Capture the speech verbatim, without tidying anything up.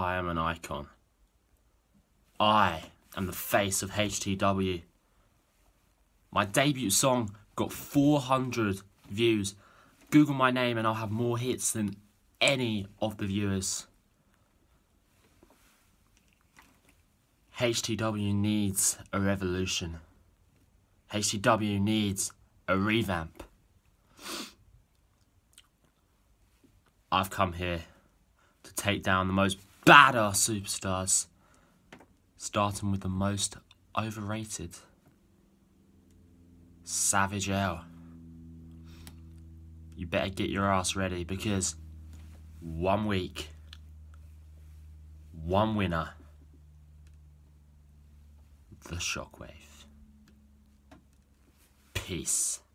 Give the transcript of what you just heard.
I am an icon. I am the face of H T W. My debut song got four hundred views. Google my name and I'll have more hits than any of the viewers. H T W needs a revolution. H T W needs a revamp. I've come here to take down the most badass superstars, starting with the most overrated, Savage L. You better get your ass ready, because one week, one winner, the Shockwave. Peace.